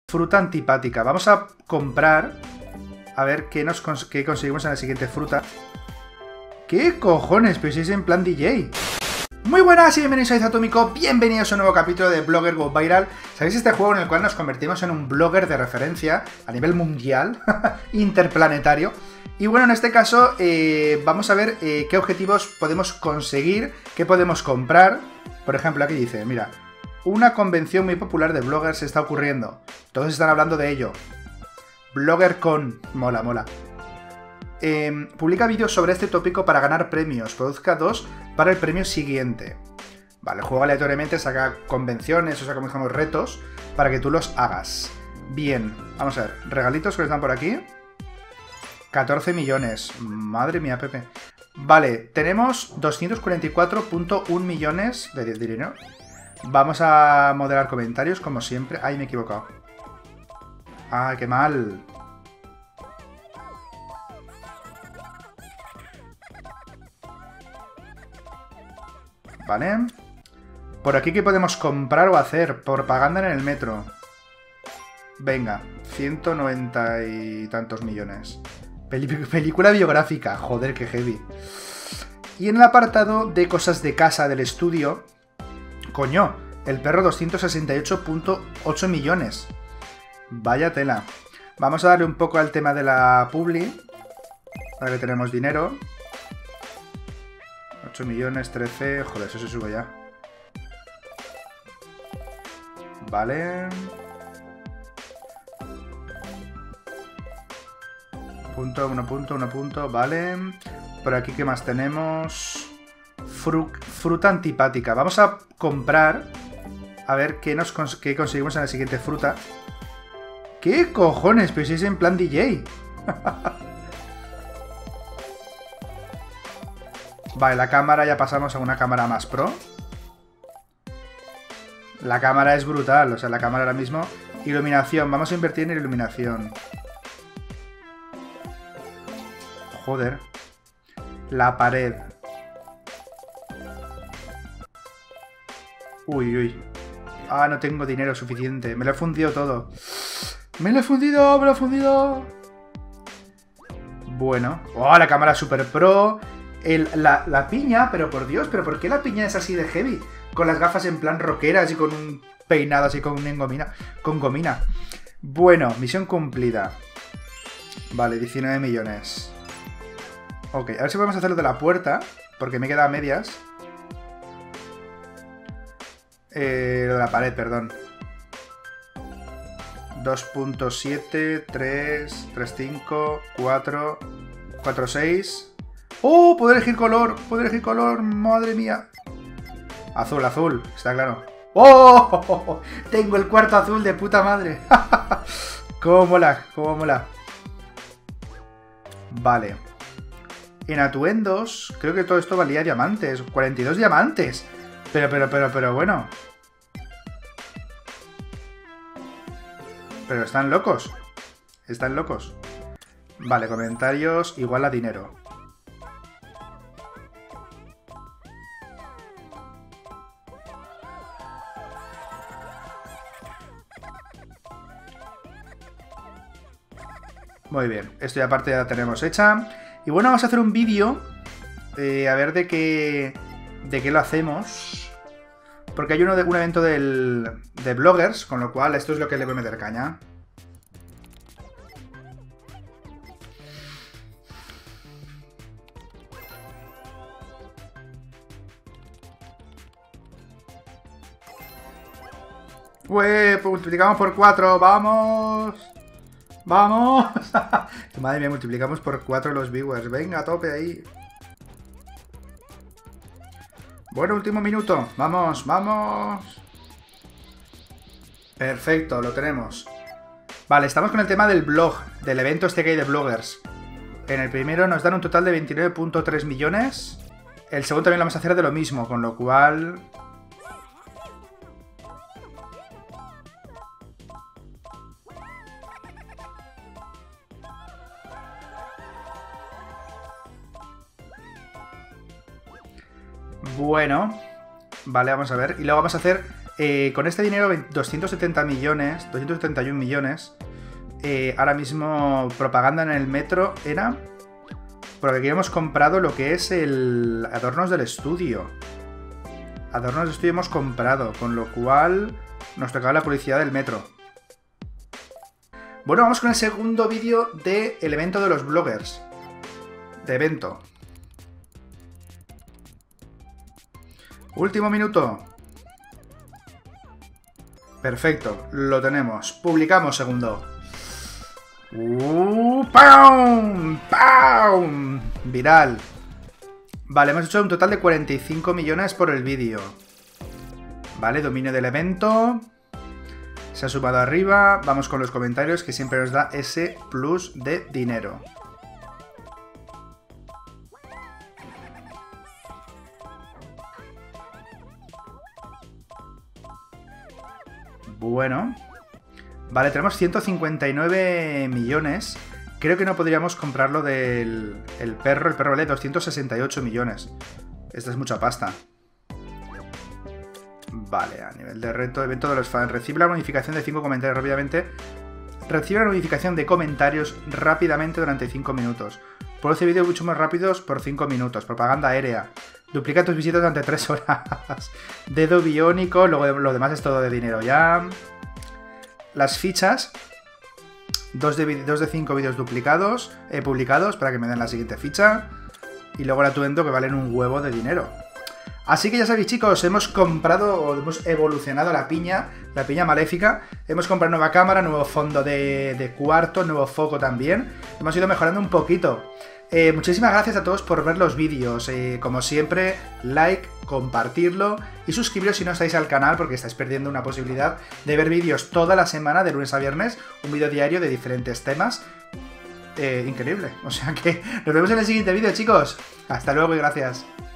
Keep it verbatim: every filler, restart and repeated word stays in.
Fruta antipática. Vamos a comprar. A ver qué, nos cons qué conseguimos en la siguiente fruta. ¿Qué cojones? Pero si es en plan D J. Muy buenas y bienvenidos a Izatómico. Bienvenidos a un nuevo capítulo de Blogger Go Viral. ¿Sabéis este juego en el cual nos convertimos en un blogger de referencia a nivel mundial? Interplanetario. Y bueno, en este caso eh, vamos a ver eh, qué objetivos podemos conseguir, qué podemos comprar. Por ejemplo, aquí dice, mira, una convención muy popular de bloggers está ocurriendo. Todos están hablando de ello. BloggerCon. Mola, mola. Eh, publica vídeos sobre este tópico para ganar premios. Produzca dos para el premio siguiente. Vale, juega aleatoriamente, saca convenciones, o sea, como digamos, retos, para que tú los hagas. Bien, vamos a ver. Regalitos que están por aquí. catorce millones. Madre mía, Pepe. Vale, tenemos doscientos cuarenta y cuatro punto uno millones de dinero. Vamos a moderar comentarios, como siempre. Ay, me he equivocado. Ah, qué mal. Vale. Por aquí, ¿qué podemos comprar o hacer? Propaganda en el metro. Venga, ciento noventa y tantos millones. Peli película biográfica. Joder, qué heavy. Y en el apartado de cosas de casa del estudio... Coño, el perro doscientos sesenta y ocho punto ocho millones. Vaya tela. Vamos a darle un poco al tema de la publi. Ahora que tenemos dinero. ocho millones, trece... Joder, eso se sube ya. Vale. Punto, uno punto, uno punto, vale. Por aquí, ¿qué más tenemos? Fru fruta antipática. Vamos a comprar. A ver qué, nos cons qué conseguimos en la siguiente fruta. ¿Qué cojones? Pero si es en plan D J. Vale, la cámara ya pasamos a una cámara más pro. La cámara es brutal, o sea, la cámara ahora mismo... Iluminación, vamos a invertir en iluminación. Joder. La pared. Uy, uy. Ah, no tengo dinero suficiente. Me lo he fundido todo. ¡Me lo he fundido! ¡Me lo he fundido! Bueno. ¡Oh, la cámara super pro! El, la, la piña, pero por Dios, ¿pero por qué la piña es así de heavy? Con las gafas en plan rockeras y con un peinado así con una gomina. Con gomina. Bueno, misión cumplida. Vale, diecinueve millones. Ok, a ver si podemos hacer lo de la puerta, porque me queda a medias. Eh, lo de la pared, perdón. dos punto siete, tres, tres, cinco, cuatro, cuatro, seis... ¡Oh! Puedo elegir color, puedo elegir color, madre mía. Azul, azul, está claro. ¡Oh! Tengo el cuarto azul de puta madre. ¡Cómo mola! ¡Cómo mola! Vale. En atuendos, creo que todo esto valía diamantes. cuarenta y dos diamantes. Pero, pero, pero, pero, bueno. Pero están locos. Están locos. Vale, comentarios igual a dinero. Muy bien, esto ya aparte ya la tenemos hecha. Y bueno, vamos a hacer un vídeo. Eh, a ver de qué. De qué lo hacemos. Porque hay uno de un evento del, de bloggers, con lo cual esto es lo que le voy a meter caña. ¡Ué! Multiplicamos por cuatro, ¡vamos! ¡Vamos! Madre mía, multiplicamos por cuatro los viewers. Venga, a tope ahí. Bueno, último minuto. Vamos, vamos. Perfecto, lo tenemos. Vale, estamos con el tema del blog, del evento este que hay de bloggers. En el primero nos dan un total de veintinueve punto tres millones. El segundo también lo vamos a hacer de lo mismo, con lo cual... Bueno, vale, vamos a ver. Y luego vamos a hacer Eh, con este dinero, doscientos setenta millones, doscientos setenta y un millones, eh, ahora mismo propaganda en el metro era... Porque aquí hemos comprado lo que es el adornos del estudio. Adornos del estudio hemos comprado, con lo cual nos tocaba la publicidad del metro. Bueno, vamos con el segundo vídeo del evento de los bloggers. De evento. Último minuto. Perfecto, lo tenemos. Publicamos segundo. Uh, ¡Pam! ¡Pam! Viral. Vale, hemos hecho un total de cuarenta y cinco millones por el vídeo. Vale, dominio del evento. Se ha sumado arriba. Vamos con los comentarios, que siempre nos da ese plus de dinero. Bueno. Vale, tenemos ciento cincuenta y nueve millones. Creo que no podríamos comprarlo del el perro. El perro vale doscientos sesenta y ocho millones. Esta es mucha pasta. Vale, a nivel de reto, evento de los fans. Recibe la notificación de cinco comentarios rápidamente. Recibe la notificación de comentarios rápidamente durante cinco minutos. Produce vídeos mucho más rápidos por cinco minutos. Propaganda aérea. Duplica tus visitas durante tres horas. Dedo biónico. Luego lo demás es todo de dinero ya. Las fichas. dos de cinco vídeos duplicados. Eh, publicados para que me den la siguiente ficha. Y luego el atuendo, que valen un huevo de dinero. Así que ya sabéis, chicos, hemos comprado o hemos evolucionado la piña, la piña maléfica. Hemos comprado nueva cámara, nuevo fondo de, de cuarto, nuevo foco también. Hemos ido mejorando un poquito. Eh, muchísimas gracias a todos por ver los vídeos. Eh, como siempre, like, compartirlo y suscribiros si no estáis al canal, porque estáis perdiendo una posibilidad de ver vídeos toda la semana, de lunes a viernes, un vídeo diario de diferentes temas. Eh, increíble. O sea que nos vemos en el siguiente vídeo, chicos. Hasta luego y gracias.